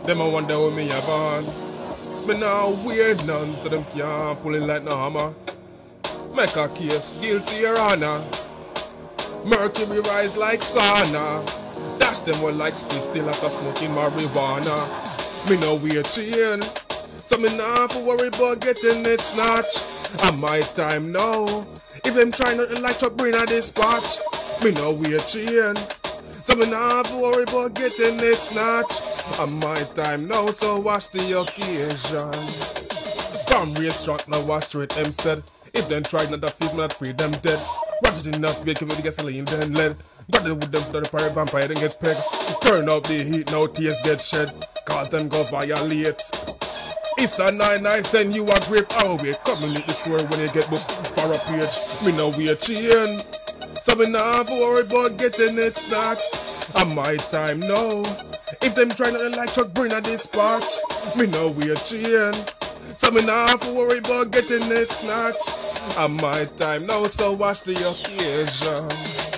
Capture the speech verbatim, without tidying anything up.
Them I wonder who me have on. Me now weird none, so them can't pull it like no hammer. Make a case, guilty your honor. Mercury rise like sauna. Dash them all like split, still like a smoking marijuana. Me no wear chain, so me nah for worry about getting it snatched. And my time now. If them try nothing like Chuck Brain at this spot, me no wear chain, so me nah for worry about getting it snatched. And my time now, so watch the occasion. From real strong, now watch straight instead. If them try not to feed me, not free them dead. Watch it enough, make it with the gasoline, then lead. Got it with them for the pirate vampire, then get pegged. Turn up the heat, now tears get shed. Cause them go violate. It's a nine I send you a grip. Oh, we coming in the store when you get booked for a page. Me no wear chain, so me nah for worry about getting it snatched. And my time now. If them try nothing like Chuck Brain at this spot, me no wear chain, so me nah for worry about getting it snatched. And my time now, so watch the occasion.